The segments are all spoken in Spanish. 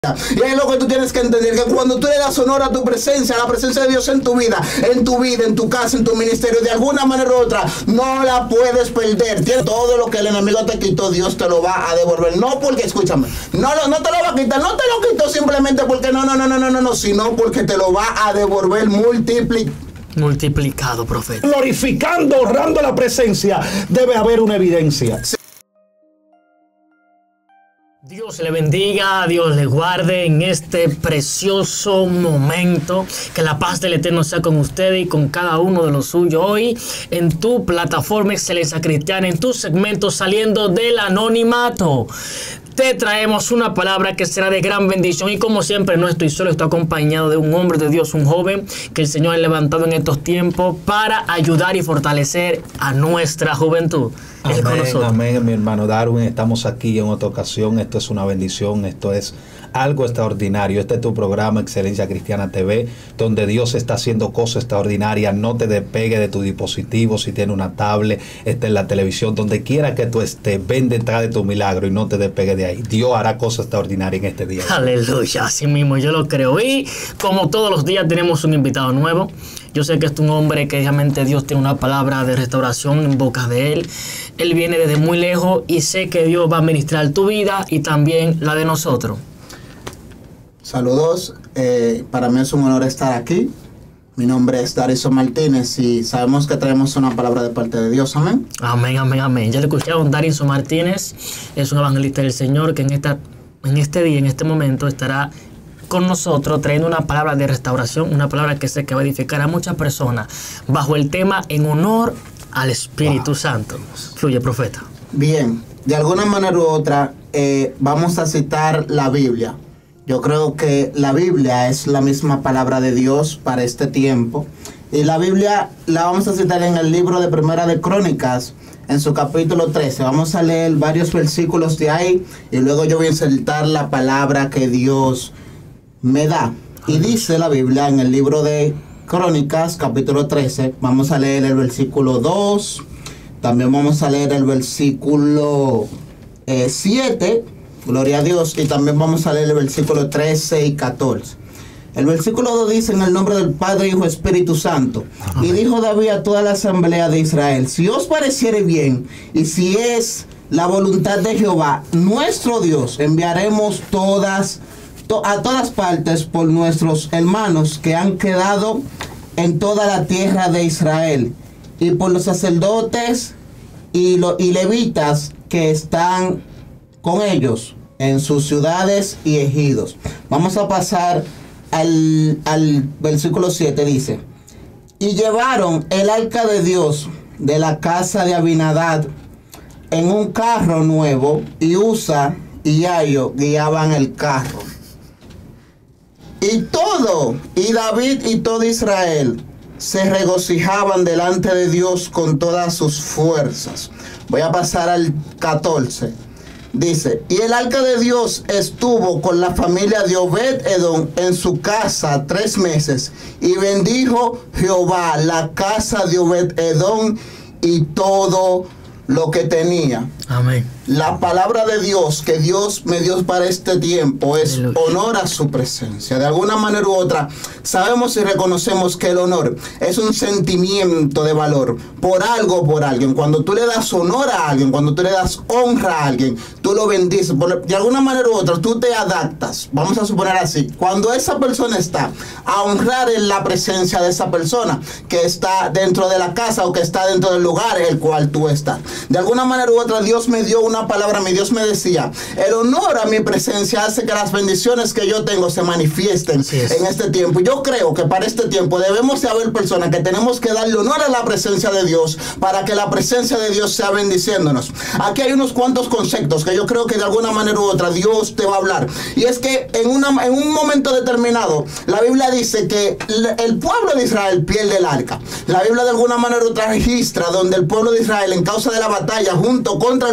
Y es lo que tú tienes que entender, que cuando tú le das honor a tu presencia, a la presencia de Dios en tu vida, en tu casa, en tu ministerio, de alguna manera u otra, no la puedes perder. Tienes todo lo que el enemigo te quitó, Dios te lo va a devolver. No porque, escúchame, no te lo va a quitar, no te lo quitó simplemente porque no, sino porque te lo va a devolver multiplicado, profeta. Glorificando, honrando la presencia, debe haber una evidencia. Sí. Dios le bendiga, Dios le guarde en este precioso momento. Que la paz del Eterno sea con usted y con cada uno de los suyos. Hoy en tu plataforma Excelencia Cristiana, en tu segmento Saliendo del Anonimato, te traemos una palabra que será de gran bendición. Y como siempre, no estoy solo, estoy acompañado de un hombre de Dios, un joven que el Señor ha levantado en estos tiempos para ayudar y fortalecer a nuestra juventud. Amén, amén, mi hermano Darwin. Estamos aquí en otra ocasión. Esto es una bendición, esto es algo extraordinario. Este es tu programa Excelencia Cristiana TV, donde Dios está haciendo cosas extraordinarias. No te despegue de tu dispositivo. Si tienes una tablet, está en la televisión, donde quiera que tú estés, ven detrás de tu milagro y no te despegue de ahí. Dios hará cosas extraordinarias en este día. Aleluya, así mismo yo lo creo. Y como todos los días tenemos un invitado nuevo. Yo sé que es un hombre que realmente Dios tiene una palabra de restauración en boca de él. Él viene desde muy lejos y sé que Dios va a ministrar tu vida y también la de nosotros. Saludos, para mí es un honor estar aquí. Mi nombre es Darison Martínez y sabemos que traemos una palabra de parte de Dios. Amén. Amén, amén, amén. Ya le escucharon, Darison Martínez es un evangelista del Señor que en este día, en este momento estará con nosotros trayendo una palabra de restauración, una palabra que sé que va a edificar a muchas personas bajo el tema en honor al Espíritu Santo. Fluye, profeta. Bien, de alguna manera u otra vamos a citar la Biblia. Yo creo que la Biblia es la misma palabra de Dios para este tiempo. Y la Biblia la vamos a citar en el libro de Primera de Crónicas, en su capítulo 13. Vamos a leer varios versículos de ahí y luego yo voy a insertar la palabra que Dios me da. Y dice la Biblia en el libro de Crónicas, capítulo 13, vamos a leer el versículo 2, también vamos a leer el versículo 7, gloria a Dios, y también vamos a leer el versículo 13 y 14. El versículo 2 dice: en el nombre del Padre, Hijo, Espíritu Santo. Amén. Y dijo David a toda la asamblea de Israel: si os pareciere bien, y si es la voluntad de Jehová, nuestro Dios, enviaremos a todas partes por nuestros hermanos que han quedado en toda la tierra de Israel, y por los sacerdotes y levitas que están con ellos en sus ciudades y ejidos. Vamos a pasar al versículo 7, dice: y llevaron el arca de Dios de la casa de Abinadab en un carro nuevo, y Usa y Ayo guiaban el carro. Y David y todo Israel se regocijaban delante de Dios con todas sus fuerzas. Voy a pasar al 14. Dice: y el arca de Dios estuvo con la familia de Obed-Edom en su casa 3 meses. Y bendijo Jehová la casa de Obed-Edom y todo lo que tenía. Amén. La palabra de Dios que Dios me dio para este tiempo es honor a su presencia. De alguna manera u otra, sabemos y reconocemos que el honor es un sentimiento de valor por algo o por alguien. Cuando tú le das honor a alguien, cuando tú le das honra a alguien, tú lo bendices. De alguna manera u otra, tú te adaptas. Vamos a suponer así: cuando esa persona está, a honrar en la presencia de esa persona que está dentro de la casa o que está dentro del lugar en el cual tú estás. De alguna manera u otra, Dios me dio una palabra, mi Dios me decía: el honor a mi presencia hace que las bendiciones que yo tengo se manifiesten en este tiempo. Yo creo que para este tiempo debemos de haber personas que tenemos que darle honor a la presencia de Dios para que la presencia de Dios sea bendiciéndonos. Aquí hay unos cuantos conceptos que yo creo que de alguna manera u otra Dios te va a hablar. Y es que en un momento determinado, la Biblia dice que el pueblo de Israel pierde el arca. La Biblia de alguna manera u otra registra donde el pueblo de Israel, en causa de la batalla junto contra los filisteos,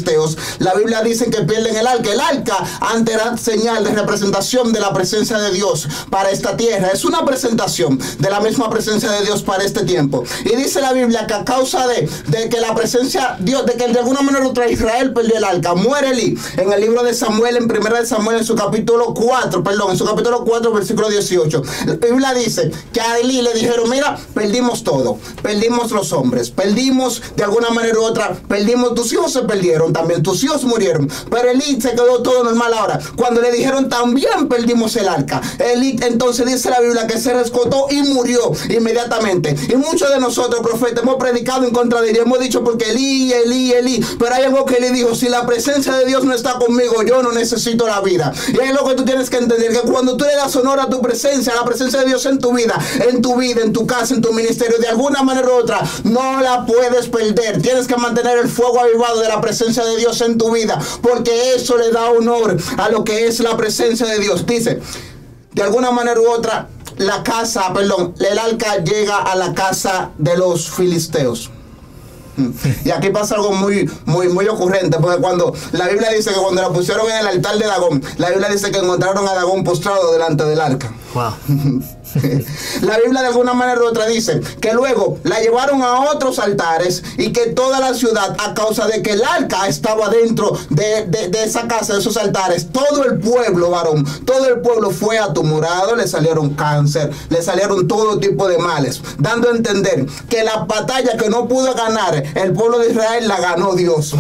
filisteos, la Biblia dice que pierden el arca. El arca antes era señal de representación de la presencia de Dios para esta tierra. Es una presentación de la misma presencia de Dios para este tiempo. Y dice la Biblia que a causa de que la presencia Dios, de que de alguna manera otra Israel perdió el arca, muere Elí. En el libro de Samuel, en primera de Samuel, en su capítulo 4, versículo 18, la Biblia dice que a Elí le dijeron: mira, perdimos todo, perdimos los hombres, perdimos de alguna manera u otra, perdimos, tus hijos se perdieron también, tus hijos murieron, pero Elí se quedó todo normal. Ahora, cuando le dijeron también perdimos el arca, Elí, entonces dice la Biblia que se rescató y murió inmediatamente. Y muchos de nosotros, profetas, hemos predicado en contra de Elí, hemos dicho porque Elí, pero hay algo que Elí dijo: si la presencia de Dios no está conmigo, yo no necesito la vida. Y es lo que tú tienes que entender, que cuando tú le das honor a tu presencia, a la presencia de Dios en tu vida, en tu casa, en tu ministerio, de alguna manera u otra, no la puedes perder. Tienes que mantener el fuego avivado de la presencia de Dios en tu vida, porque eso le da honor a lo que es la presencia de Dios. Dice, de alguna manera u otra, el arca llega a la casa de los filisteos. Y aquí pasa algo muy ocurrente, porque cuando la Biblia dice que cuando la pusieron en el altar de Dagón, la Biblia dice que encontraron a Dagón postrado delante del arca. Wow. La Biblia de alguna manera u otra dice que luego la llevaron a otros altares y que toda la ciudad, a causa de que el arca estaba dentro de esa casa, de esos altares, todo el pueblo, varón, todo el pueblo fue atumorado, le salieron cáncer, le salieron todo tipo de males, dando a entender que la batalla que no pudo ganar el pueblo de Israel la ganó Dios.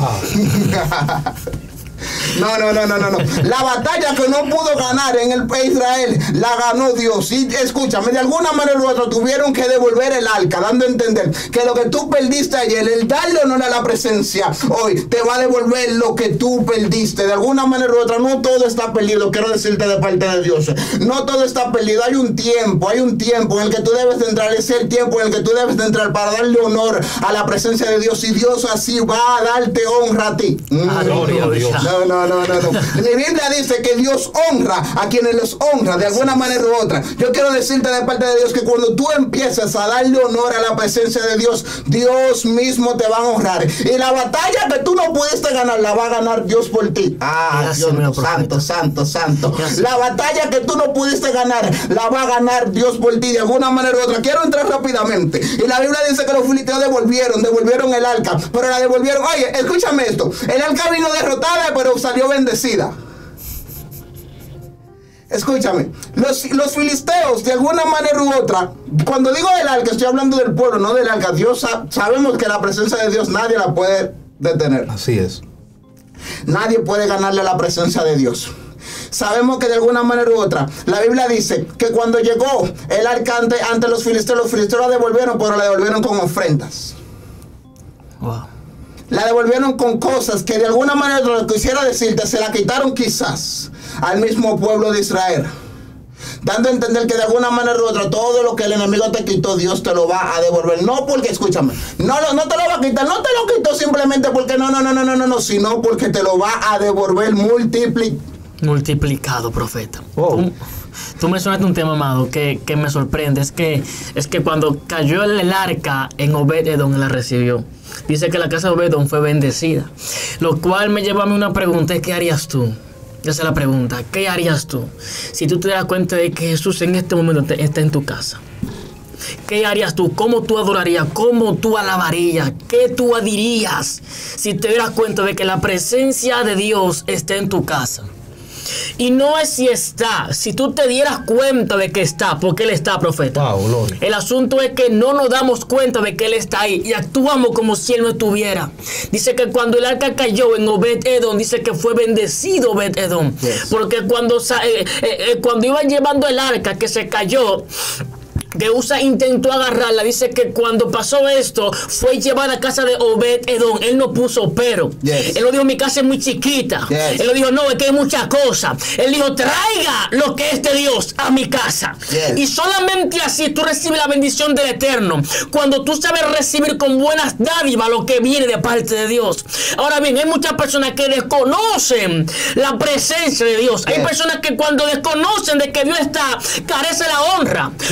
No. La batalla que no pudo ganar en el Israel la ganó Dios. Y escúchame, de alguna manera u otra tuvieron que devolver el arca, dando a entender que lo que tú perdiste ayer, el darle honor a la presencia hoy, te va a devolver lo que tú perdiste. De alguna manera u otra, no todo está perdido. Quiero decirte de parte de Dios, no todo está perdido. Hay un tiempo en el que tú debes de entrar. Es el tiempo en el que tú debes de entrar para darle honor a la presencia de Dios, y Dios así va a darte honra a ti. Gloria a Dios. No. Mi Biblia dice que Dios honra a quienes los honra de alguna manera u otra. Yo quiero decirte de parte de Dios que cuando tú empiezas a darle honor a la presencia de Dios, Dios mismo te va a honrar. Y la batalla que tú no pudiste ganar, la va a ganar Dios por ti. Dios mío, santo. La batalla que tú no pudiste ganar, la va a ganar Dios por ti de alguna manera u otra. Quiero entrar rápidamente. Y la Biblia dice que los filisteos devolvieron el arca, pero la devolvieron. Oye, escúchame esto. El arca vino derrotada, pero salió bendecida. Escúchame, los filisteos de alguna manera u otra, cuando digo del arca estoy hablando del pueblo, no del arca. Dios, sabemos que la presencia de Dios nadie la puede detener. Así es. Nadie puede ganarle a la presencia de Dios. Sabemos que de alguna manera u otra, la Biblia dice que cuando llegó el arca ante los filisteos la devolvieron, pero la devolvieron con ofrendas. Wow. La devolvieron con cosas que de alguna manera, lo que quisiera decirte, se la quitaron quizás al mismo pueblo de Israel, dando a entender que de alguna manera u otra, todo lo que el enemigo te quitó, Dios te lo va a devolver. No porque, escúchame, no te lo va a quitar, no te lo quitó simplemente porque no, sino porque te lo va a devolver multiplicado, profeta. Wow. Tú mencionaste un tema, amado, que me sorprende. Es que cuando cayó el arca en Obed-Edom, él la recibió. Dice que la casa de Obed-Edom fue bendecida. Lo cual me lleva a mí una pregunta: ¿qué harías tú? Esa es la pregunta. ¿Qué harías tú si tú te das cuenta de que Jesús en este momento está en tu casa? ¿Qué harías tú? ¿Cómo tú adorarías? ¿Cómo tú alabarías? ¿Qué tú dirías si te dieras cuenta de que la presencia de Dios está en tu casa? Y no es si está, si tú te dieras cuenta de que está, porque Él está, profeta. Wow, gloria. El asunto es que no nos damos cuenta de que Él está ahí y actuamos como si Él no estuviera. Dice que cuando el arca cayó en Obed-Edom, dice que fue bendecido Obed-Edom. Yes. Porque cuando iban llevando el arca que se cayó, que Usa intentó agarrarla, dice que cuando pasó esto fue llevada a casa de Obed-Edom. Él no puso pero. Yes. Él no dijo mi casa es muy chiquita. Yes. Él no dijo no, es que hay muchas cosas. Él dijo traiga lo que es de Dios a mi casa. Yes. Y solamente así tú recibes la bendición del Eterno. Cuando tú sabes recibir con buenas dádivas lo que viene de parte de Dios. Ahora bien, hay muchas personas que desconocen la presencia de Dios. Yes. Hay personas que cuando desconocen de que Dios está, carece la honra. Sí. Porque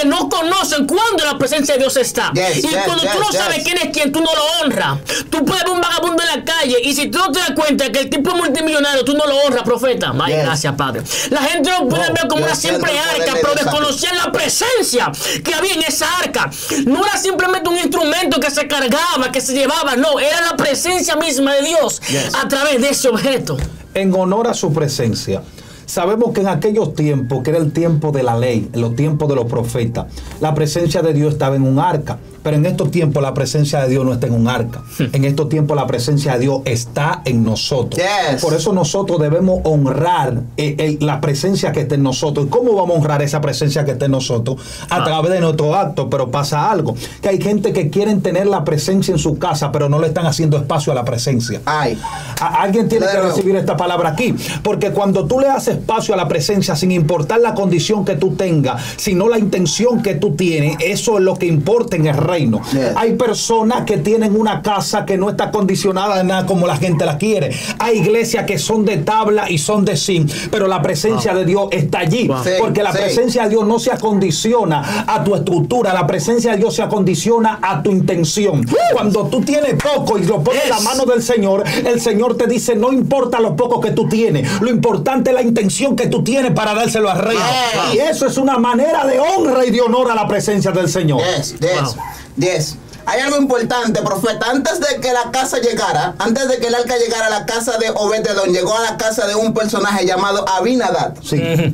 no conocen cuándo la presencia de Dios está. Y cuando tú no sabes quién es quién, tú no lo honras. Tú puedes ver un vagabundo en la calle y si tú no te das cuenta que el tipo es multimillonario, tú no lo honras, profeta. Ay, gracias, Padre. La gente lo puede ver como una simple arca, pero desconocían la presencia que había en esa arca. No era simplemente un instrumento que se cargaba, que se llevaba, no, era la presencia misma de Dios a través de ese objeto. En honor a su presencia, sabemos que en aquellos tiempos, que era el tiempo de la ley, en los tiempos de los profetas, la presencia de Dios estaba en un arca. Pero en estos tiempos la presencia de Dios no está en un arca. En estos tiempos la presencia de Dios está en nosotros. Por eso nosotros debemos honrar la presencia que está en nosotros. ¿Y cómo vamos a honrar esa presencia que está en nosotros? A través de nuestro acto. Pero pasa algo, que hay gente que quieren tener la presencia en su casa, pero no le están haciendo espacio a la presencia. Alguien tiene que recibir esta palabra aquí. Porque cuando tú le haces espacio a la presencia, sin importar la condición que tú tengas, sino la intención que tú tienes, eso es lo que importa en el reino. Hay personas que tienen una casa que no está condicionada a nada como la gente la quiere. Hay iglesias que son de tabla y son de zinc, pero la presencia de Dios está allí. Porque la presencia de Dios no se acondiciona a tu estructura, la presencia de Dios se acondiciona a tu intención. Cuando tú tienes poco y lo pones en la mano del Señor, el Señor te dice, no importa lo poco que tú tienes, lo importante es la intención que tú tienes para dárselo al rey. Y eso es una manera de honra y de honor a la presencia del Señor. 10. Hay algo importante, profeta. Antes de que la casa llegara, antes de que el arca llegara a la casa de Obed-Edom, llegó a la casa de un personaje llamado Abinadab. Sí.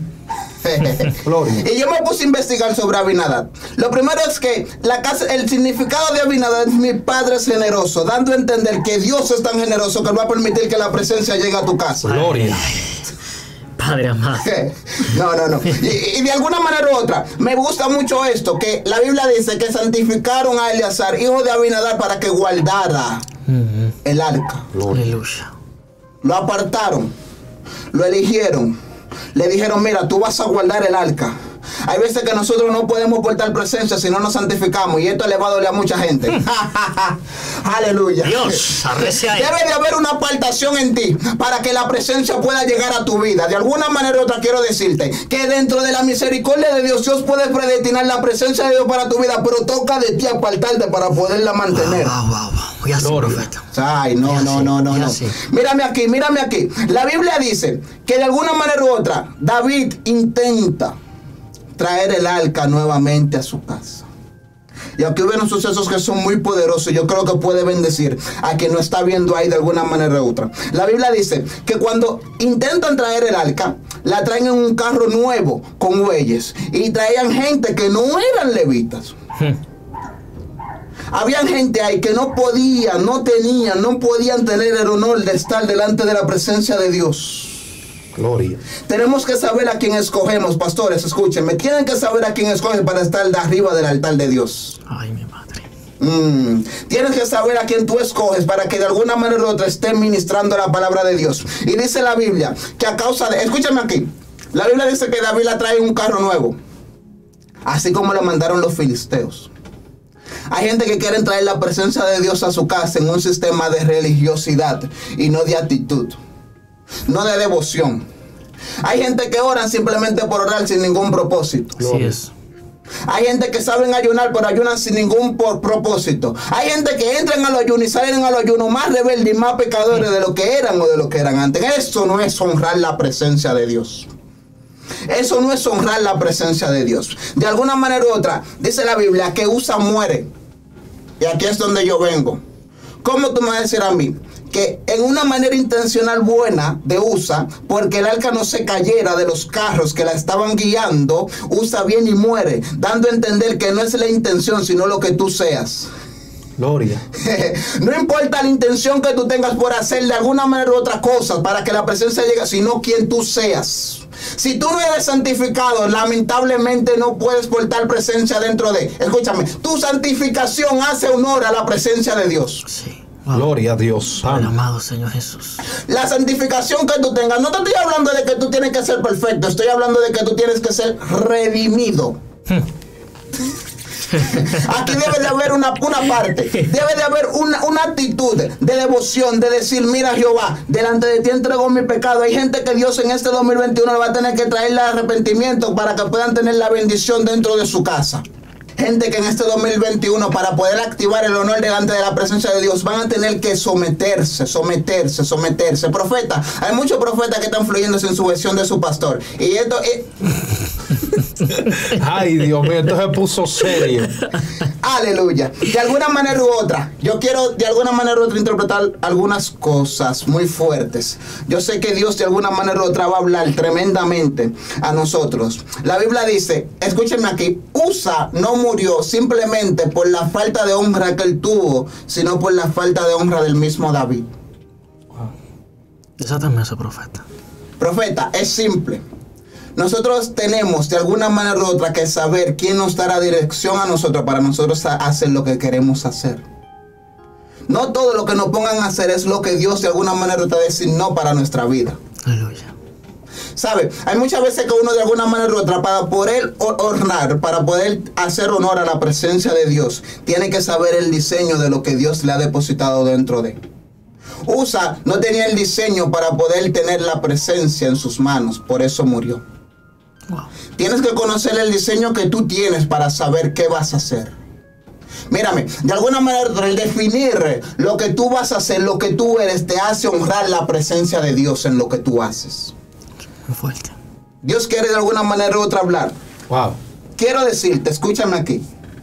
Y yo me puse a investigar sobre Abinadab. Lo primero es que el significado de Abinadab es mi padre es generoso, dando a entender que Dios es tan generoso que va a permitir que la presencia llegue a tu casa. Gloria. Padre amado. No. Y de alguna manera u otra, me gusta mucho esto, que la Biblia dice que santificaron a Eleazar, hijo de Abinadab, para que guardara el arca. Aleluya. Lo apartaron, lo eligieron, le dijeron, mira, tú vas a guardar el arca. Hay veces que nosotros no podemos portar presencia si no nos santificamos, y esto le va a doler a mucha gente. Aleluya. Dios, debe de haber una apartación en ti para que la presencia pueda llegar a tu vida. De alguna manera u otra quiero decirte que dentro de la misericordia de Dios, Dios puede predestinar la presencia de Dios para tu vida, pero toca de ti apartarte para poderla mantener. Ya sí, profeta. Ay, no. Mírame aquí. La Biblia dice que de alguna manera u otra, David intenta traer el arca nuevamente a su casa. Y aquí hubieron sucesos que son muy poderosos. Yo creo que puede bendecir a quien no está viendo ahí de alguna manera u otra. La Biblia dice que cuando intentan traer el arca, la traen en un carro nuevo con bueyes. Y traían gente que no eran levitas. Habían gente ahí que no podían tener el honor de estar delante de la presencia de Dios. Gloria. Tenemos que saber a quién escogemos, pastores, escúchenme. Tienen que saber a quién escogen para estar de arriba del altar de Dios. Ay, mi madre. Tienes que saber a quién tú escoges para que de alguna manera u otra esté ministrando la palabra de Dios. Y dice la Biblia que a causa de... Escúchame aquí. La Biblia dice que David la trae en un carro nuevo, así como le mandaron los filisteos. Hay gente que quiere traer la presencia de Dios a su casa en un sistema de religiosidad y no de actitud, no de devoción. Hay gente que oran simplemente por orar sin ningún propósito. Así es. Hay gente que saben ayunar, pero ayunan sin ningún propósito. Hay gente que entran a los ayunos y salen a los ayunos más rebeldes y más pecadores de lo que eran o de lo que eran antes. Eso no es honrar la presencia de Dios. Eso no es honrar la presencia de Dios. De alguna manera u otra, dice la Biblia que Usa muere. Y aquí es donde yo vengo. ¿Cómo tú me vas a decir a mí que en una manera intencional buena de Usa, porque el arca no se cayera de los carros que la estaban guiando, Usa viene y muere, dando a entender que no es la intención, sino lo que tú seas? Gloria. No importa la intención que tú tengas por hacer de alguna manera u otra cosa para que la presencia llegue, sino quien tú seas. Si tú no eres santificado, lamentablemente no puedes portar presencia dentro de... Escúchame, tu santificación hace honor a la presencia de Dios. Sí. Wow. Gloria a Dios. Padre amado Señor Jesús. La santificación que tú tengas, no te estoy hablando de que tú tienes que ser perfecto, estoy hablando de que tú tienes que ser redimido. Aquí debe de haber una parte, debe de haber una actitud de devoción, de decir, mira Jehová, delante de ti entrego mi pecado. Hay gente que Dios en este 2021 le va a tener que traerle arrepentimiento para que puedan tener la bendición dentro de su casa. Gente que en este 2021, para poder activar el honor delante de la presencia de Dios, van a tener que someterse. Profeta, hay muchos profetas que están fluyendo sin sujeción de su pastor. Y esto es... Ay, Dios mío, esto se puso serio. Aleluya. De alguna manera u otra, yo quiero de alguna manera u otra interpretar algunas cosas muy fuertes. Yo sé que Dios de alguna manera u otra va a hablar tremendamente a nosotros. La Biblia dice, escúchenme aquí, Usa no murió simplemente por la falta de honra que él tuvo, sino por la falta de honra del mismo David. Wow. Desátame eso, profeta. Profeta, es simple. Nosotros tenemos de alguna manera u otra que saber quién nos dará dirección a nosotros para nosotros hacer lo que queremos hacer. No todo lo que nos pongan a hacer es lo que Dios de alguna manera u otra designó para nuestra vida. Aleluya. ¿Sabe? Hay muchas veces que uno de alguna manera u otra, para poder honrar, para poder hacer honor a la presencia de Dios, tiene que saber el diseño de lo que Dios le ha depositado dentro de él. Usa no tenía el diseño para poder tener la presencia en sus manos, por eso murió. Wow. Tienes que conocer el diseño que tú tienes para saber qué vas a hacer. Mírame, de alguna manera el definir lo que tú vas a hacer, lo que tú eres, te hace honrar la presencia de Dios en lo que tú haces. Muy fuerte. Dios quiere de alguna manera u otra hablar. Wow. Quiero decirte, escúchame aquí.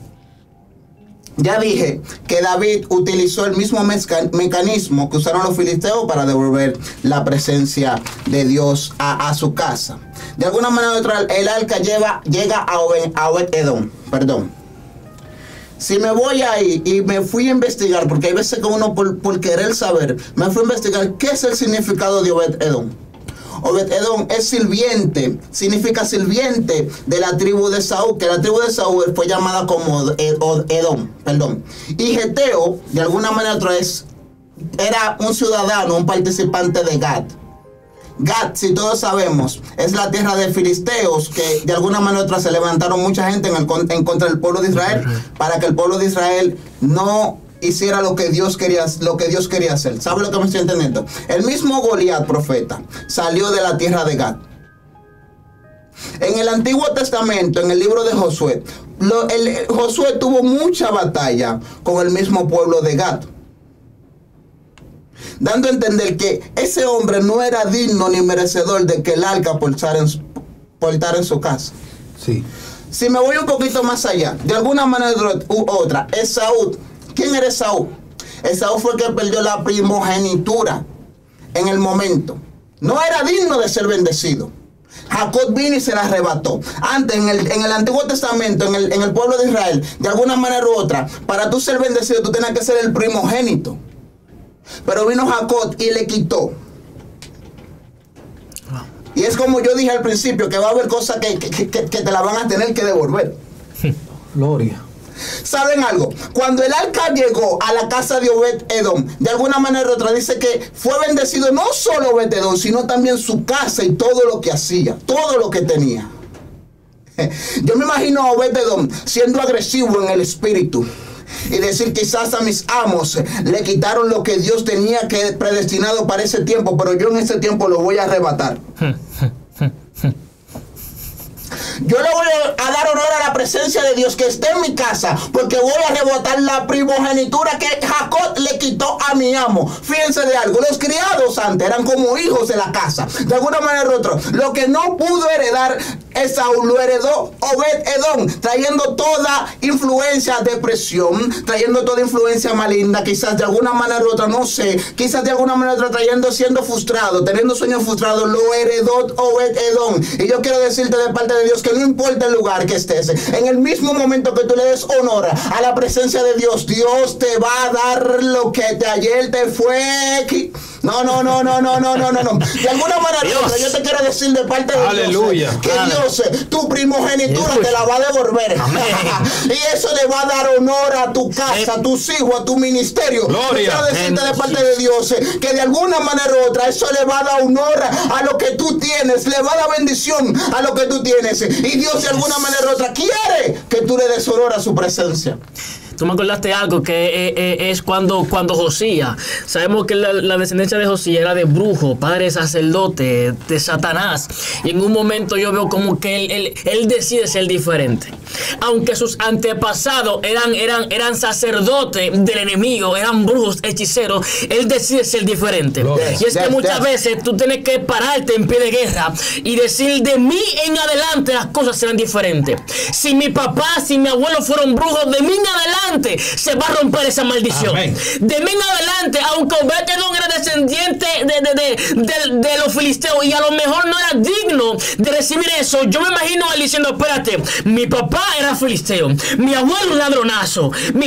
Ya dije que David utilizó el mismo mecanismo que usaron los filisteos para devolver la presencia de Dios a su casa. De alguna manera u otra, el arca llega a Obed-Edom. Perdón. Si me voy ahí y me fui a investigar, porque hay veces que uno por querer saber, me fui a investigar qué es el significado de Obed-Edom. Obed-Edom es sirviente, significa sirviente de la tribu de Saúl, que la tribu de Saúl fue llamada como Edom, perdón. Y Geteo, de alguna manera otra vez, era un ciudadano, un participante de Gad. Gad, si todos sabemos, es la tierra de filisteos, que de alguna manera otra se levantaron mucha gente en contra del pueblo de Israel, para que el pueblo de Israel no hiciera lo que Dios quería hacer. ¿Sabe lo que me estoy entendiendo? El mismo Goliat, profeta, salió de la tierra de Gad. En el Antiguo Testamento, en el libro de Josué, Josué tuvo mucha batalla con el mismo pueblo de Gad, dando a entender que ese hombre no era digno ni merecedor de que el arca portara en su casa. Sí. Si me voy un poquito más allá, de alguna manera u otra, Esaú. ¿Quién era Esaú? Esaú fue el que perdió la primogenitura en el momento. No era digno de ser bendecido. Jacob vino y se la arrebató. Antes, en el Antiguo Testamento, en el pueblo de Israel, de alguna manera u otra, para tú ser bendecido, tú tenías que ser el primogénito. Pero vino Jacob y le quitó. Y es como yo dije al principio, que va a haber cosas que te la van a tener que devolver. Gloria. ¿Saben algo? Cuando el arca llegó a la casa de Obed-Edom, de alguna manera u otra dice que fue bendecido no solo Obed-Edom, sino también su casa y todo lo que hacía, todo lo que tenía. Yo me imagino a Obed-Edom siendo agresivo en el espíritu y decir, quizás a mis amos le quitaron lo que Dios tenía que predestinado para ese tiempo, pero yo en ese tiempo lo voy a arrebatar. Yo le voy a dar honor a la presencia de Dios que esté en mi casa, porque voy a arrebatar la primogenitura que Jacob le quitó a mi amo. Fíjense de algo, los criados antes eran como hijos de la casa. De alguna manera u otra, lo que no pudo heredar Esaú lo heredó Obed-Edom, trayendo toda influencia de presión, trayendo toda influencia maligna, quizás de alguna manera u otra, no sé, quizás de alguna manera u otra siendo frustrado, teniendo sueños frustrados, lo heredó Obed-Edom. Y yo quiero decirte de parte de Dios que no importa el lugar que estés, en el mismo momento que tú le des honor a la presencia de Dios, Dios te va a dar lo que ayer te fue No. De alguna manera u otra, yo te quiero decir de parte de Aleluya. Dios, que Dios, tu primogenitura te la va a devolver. Y eso le va a dar honor a tu casa, a tus hijos, a tu ministerio. Gloria. Yo quiero decirte de parte de Dios que de alguna manera u otra eso le va a dar honor a lo que tú tienes, le va a dar bendición a lo que tú tienes. Y Dios de alguna manera u otra quiere que tú le des honor a su presencia. Tú me acordaste algo que es cuando Josías, sabemos que la descendencia de Josías era de brujo, padre sacerdote, de Satanás, y en un momento yo veo como que él decide ser diferente, aunque sus antepasados eran sacerdotes del enemigo, eran brujos, hechiceros, él decide ser diferente. Y es que muchas veces tú tienes que pararte en pie de guerra y decir, de mí en adelante las cosas serán diferentes. Si mi papá, si mi abuelo fueron brujos, de mí en adelante se va a romper esa maldición. Amén. De mí en adelante, aunque Obed-Edom era descendiente de los filisteos y a lo mejor no era digno de recibir eso, yo me imagino él diciendo, espérate, mi papá era filisteo, mi abuelo un ladronazo,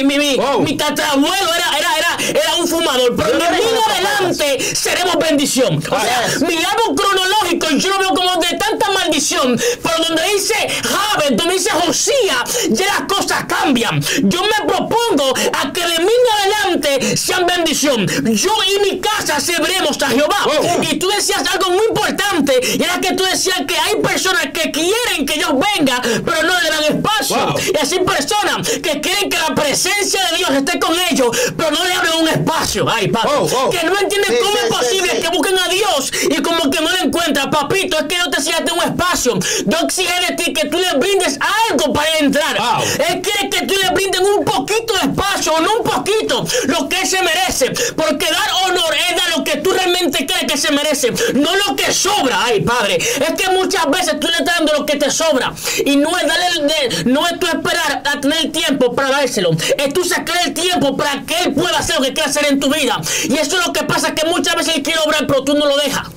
mi tatarabuelo era un fumador, pero de mí en adelante seremos bendición. O sea, mi árbol cronológico yo lo veo como de tanta maldición, pero donde dice Jabez, donde dice Josías, ya las cosas cambian. Yo me propongo a que de mí en adelante sean bendición. Yo y mi casa serviremos a Jehová. Y tú decías algo muy importante, y era que tú decías que hay personas que quieren que Dios venga, pero no le dan espacio. Y así personas que quieren que la presencia de Dios esté con ellos, pero no le abren un espacio. Ay, papi, que no entienden cómo es posible que busquen a Dios y como que no lo encuentran. Papito, es que no te sigas de un espacio. Dios exige de ti que tú le brindes algo para entrar. Él quiere que tú le brindes un poquito de espacio, no un poquito, lo que él se merece, porque dar honor es dar lo que tú realmente crees que se merece, no lo que sobra. Ay, Padre, es que muchas veces tú le estás dando lo que te sobra, y no es no es tú esperar a tener tiempo para dárselo, es tú sacar el tiempo para que él pueda hacer lo que quiere hacer en tu vida. Y eso es lo que pasa, que muchas veces él quiere obrar, pero tú no lo dejas.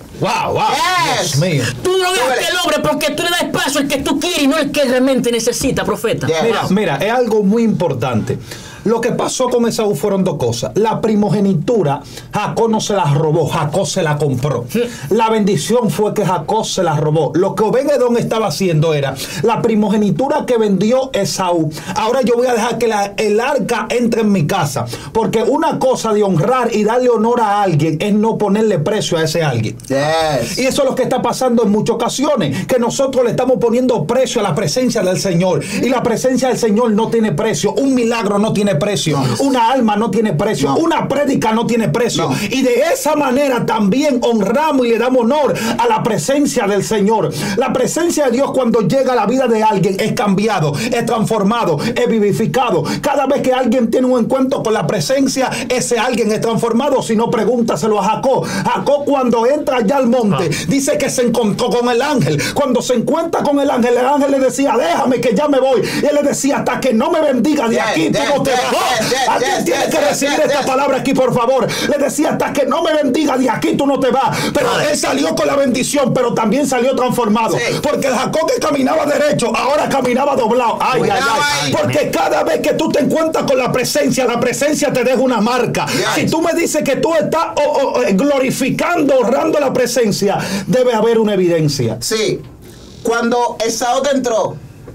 Dios mío. Tú no dejas que él obre porque tú le das espacio al que tú quieres y no el que realmente necesita, profeta. Mira, es algo muy importante. Lo que pasó con Esaú fueron dos cosas. La primogenitura, Jacob no se la robó, Jacob se la compró. La bendición fue que Jacob se la robó. Lo que Obed-Edom estaba haciendo era la primogenitura que vendió Esaú. Ahora yo voy a dejar que el arca entre en mi casa. Porque una cosa de honrar y darle honor a alguien es no ponerle precio a ese alguien. Y eso es lo que está pasando en muchas ocasiones, que nosotros le estamos poniendo precio a la presencia del Señor. Y la presencia del Señor no tiene precio. Un milagro no tiene precio, una alma no tiene precio, una prédica no tiene precio, y de esa manera también honramos y le damos honor a la presencia del Señor. La presencia de Dios cuando llega a la vida de alguien es cambiado, es transformado, es vivificado. Cada vez que alguien tiene un encuentro con la presencia, ese alguien es transformado. Si no, pregúntaselo a Jacob. Jacob, cuando entra allá al monte, dice que se encontró con el ángel. Cuando se encuentra con el ángel le decía, déjame que ya me voy, y él le decía, hasta que no me bendiga de aquí tú no te vas. Alguien tiene que recibir esta palabra aquí, por favor. Le decía, hasta que no me bendiga de aquí tú no te vas. Pero él salió con la bendición, pero también salió transformado, porque el Jacob que caminaba derecho ahora caminaba doblado. Ay. Porque cada vez que tú te encuentras con la presencia te deja una marca. Si tú me dices que tú estás glorificando, honrando la presencia, debe haber una evidencia. Sí. Cuando Esaú entró,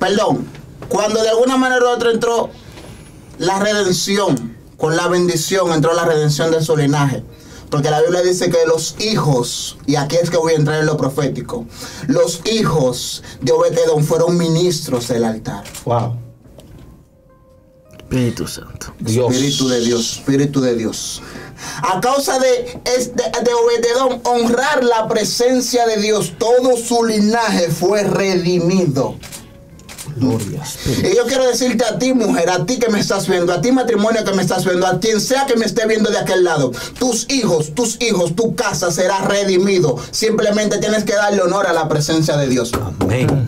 cuando de alguna manera u otra entró la redención, con la bendición entró la redención de su linaje. Porque la Biblia dice que los hijos, y aquí es que voy a entrar en lo profético, los hijos de Obed-Edom fueron ministros del altar. Espíritu Santo. Espíritu de Dios. A causa de Obed-Edom honrar la presencia de Dios, todo su linaje fue redimido. Gloria. Y yo quiero decirte a ti, mujer, a ti que me estás viendo, a ti, matrimonio que me estás viendo, a quien sea que me esté viendo de aquel lado, tus hijos, tu casa será redimido. Simplemente tienes que darle honor a la presencia de Dios. Amén.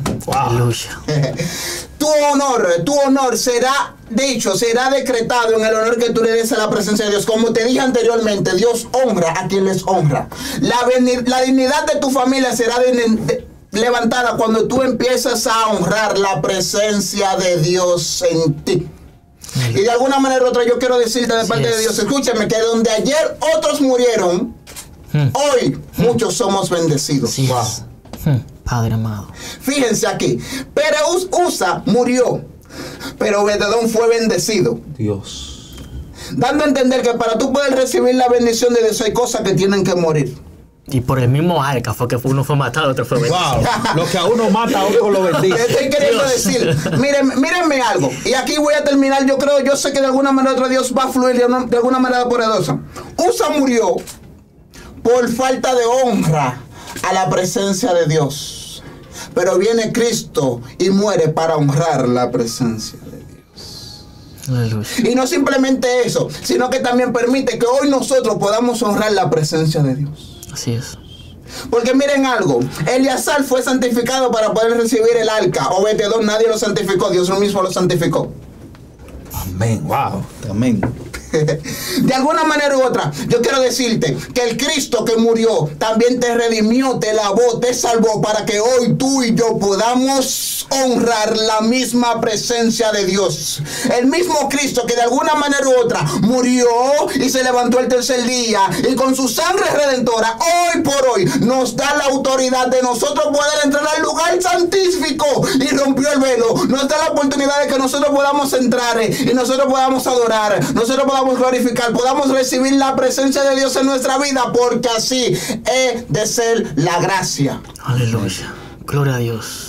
Tu honor será decretado en el honor que tú le des a la presencia de Dios. Como te dije anteriormente, Dios honra a quien les honra. La dignidad de tu familia será levantada cuando tú empiezas a honrar la presencia de Dios en ti. Y de alguna manera u otra yo quiero decirte de parte de Dios, escúchame, que donde ayer otros murieron, Hoy muchos somos bendecidos. Sí. Wow. Padre amado. Fíjense aquí, pero Usa murió, pero Obed-Edom fue bendecido. Dios. Dando a entender que para tú poder recibir la bendición de Dios hay cosas que tienen que morir. Y por el mismo arca fue que uno fue matado, otro fue bendecido. Wow. Lo que a uno mata, a otro lo Te bendice. estoy queriendo Dios. decir, mírenme algo. Y aquí voy a terminar, yo sé que de alguna manera u otra Dios va a fluir de alguna manera poderosa. Usa murió por falta de honra a la presencia de Dios. Pero viene Cristo y muere para honrar la presencia de Dios. Aleluya. Y no simplemente eso, sino que también permite que hoy nosotros podamos honrar la presencia de Dios. Así es. Porque miren algo, Eleazar fue santificado para poder recibir el arca. Obed-Edom nadie lo santificó, Dios mismo lo santificó. Amén. Wow. Amén. De alguna manera u otra, yo quiero decirte que el Cristo que murió también te redimió, te lavó, te salvó para que hoy tú y yo podamos honrar la misma presencia de Dios. El mismo Cristo que de alguna manera u otra murió y se levantó el tercer día y con su sangre redentora hoy por hoy nos da la autoridad de nosotros poder entrar al lugar santífico y rompió el velo. Nos da la oportunidad de que nosotros podamos entrar y nosotros podamos adorar, nosotros podamos glorificar, podamos recibir la presencia de Dios en nuestra vida, porque así es de ser la gracia. Aleluya. Gloria a Dios.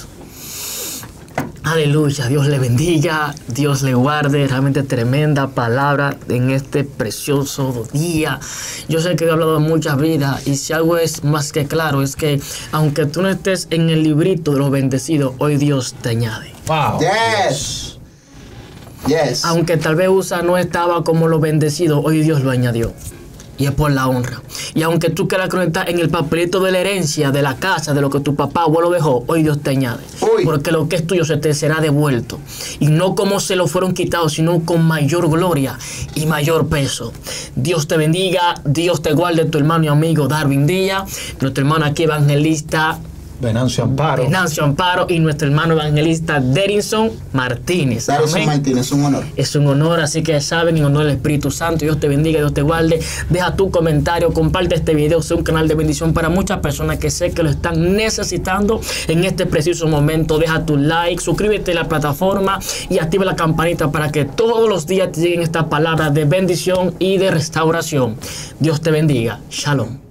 Aleluya. Dios le bendiga, Dios le guarde. Realmente tremenda palabra en este precioso día. Yo sé que he hablado de muchas vidas y si algo es más que claro es que aunque tú no estés en el librito de los bendecidos, hoy Dios te añade. Wow. Yes. Yes. Aunque tal vez Usa no estaba como los bendecidos, hoy Dios lo añadió. Y es por la honra. Y aunque tú quieras conectar en el papelito de la herencia, de la casa, de lo que tu papá abuelo dejó, hoy Dios te añade. Uy. Porque lo que es tuyo se te será devuelto. Y no como se lo fueron quitados, sino con mayor gloria y mayor peso. Dios te bendiga, Dios te guarde, tu hermano y amigo Darwin Díaz, nuestro hermano aquí evangelista Venancio Amparo. Venancio Amparo y nuestro hermano evangelista Derinson Martínez. Darison Amén. Martínez, un honor. Es un honor, así que saben, en honor al Espíritu Santo, Dios te bendiga, Dios te guarde. Deja tu comentario, comparte este video, sea un canal de bendición para muchas personas que sé que lo están necesitando en este preciso momento. Deja tu like, suscríbete a la plataforma y activa la campanita para que todos los días te lleguen estas palabras de bendición y de restauración. Dios te bendiga. Shalom.